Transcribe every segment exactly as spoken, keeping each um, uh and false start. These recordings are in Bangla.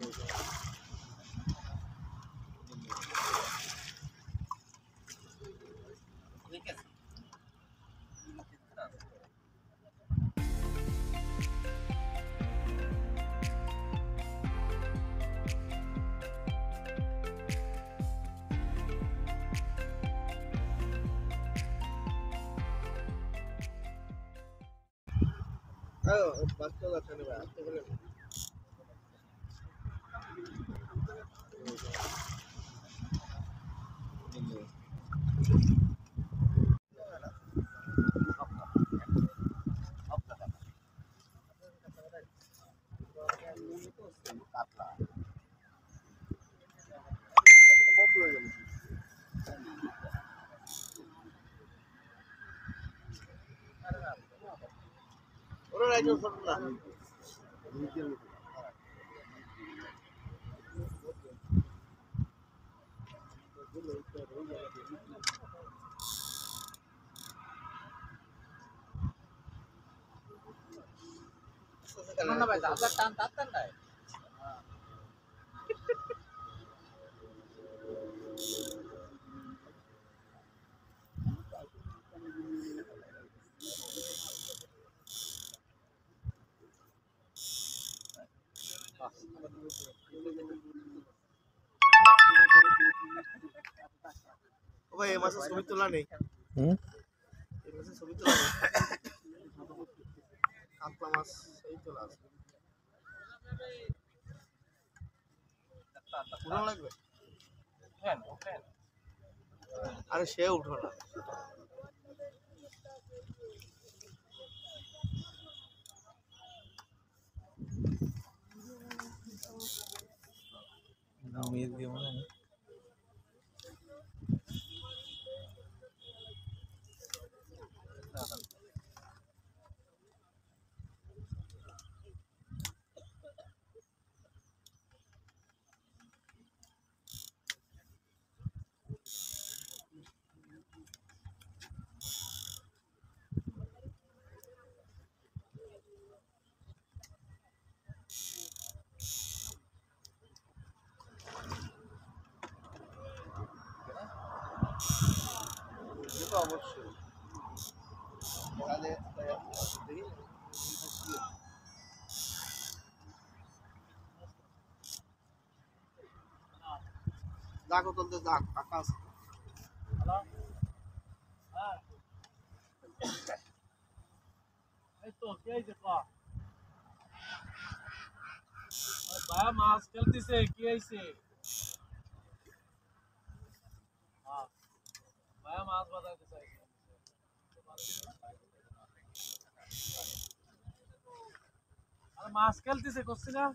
Oh, basta la teneva. Orang lain pun pernah. Mana baca? Apa tantan dah? Oh, ये मसा सुमित तुला नहीं। हम्म? ये मसा सुमित तुला नहीं। आपला मस सही तुला। उठा लगবে। Fan, fan. আরে সে উঠো না। নামিয়ে দিও না। ये तो अवश्य তাহলে দেখি দেখো তুলতে যাক আকাশ হ্যালো হ্যাঁ এই তো কে আইছে পা ভাই মাছ খেলতেছে কি আইছে হ্যাঁ ভাই মাছ বাজাইতে চাইছে আরে মাছ খেলতেছে করছি না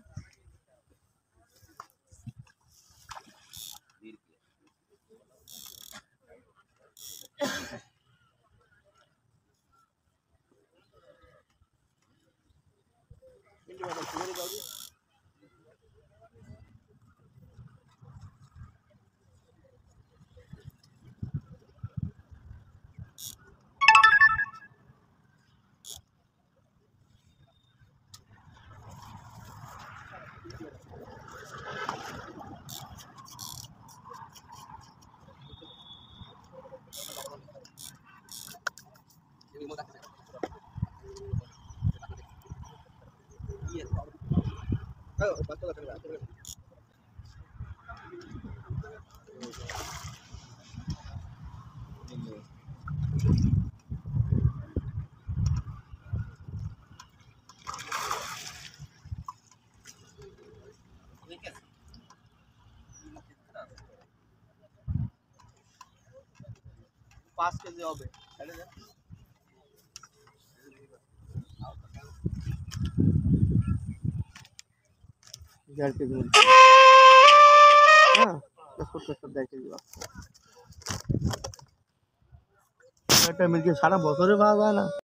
इंडिया में सुगर गाड़ी Oh, basta la teneva. पास के जॉब है चले जा घर पे दूर हां दस फुट सब देखे दियो এটা মিলকে সারা বছরে পাওয়া যায় না